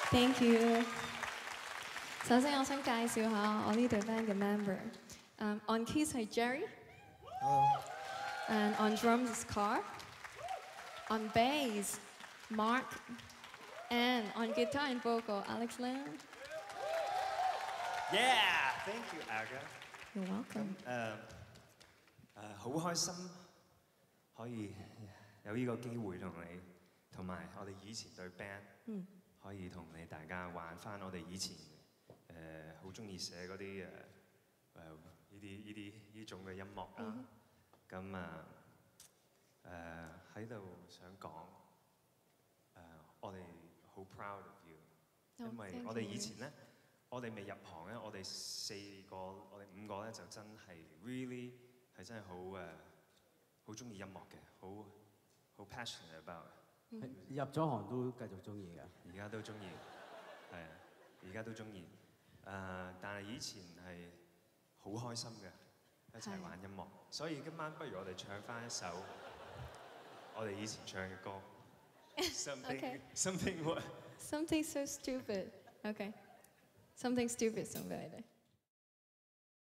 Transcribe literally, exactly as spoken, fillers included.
Thank you。首先我想介紹下我呢隊 band 嘅 member。Um, on keys 係 Jerry。And on drums is Carr. On bass, Mark. And on guitar and vocal, Alex Lam. Yeah, thank you, Aga. You're welcome. 誒誒，好開心可以有呢個機會同你，同埋我哋以前隊 band， 可以同你大家玩翻我哋以前誒好中意寫嗰啲誒誒呢啲呢啲呢種嘅音樂啦。咁啊誒喺度想講誒，我哋好 proud of you， 因為我哋以前咧。我哋未入行咧，我哋四個，我哋五個咧就真係 really 係真係好誒，好中意音樂嘅，好好 passionate about。 入咗行都繼續中意㗎， 而家都中意，係啊，而家都中意。誒，但係以前係好開心嘅，一齊玩音樂。所以今晚不如我哋唱翻一首我哋以前唱嘅歌。Something something what? Something so stupid. Okay. Something stupid 送俾你哋。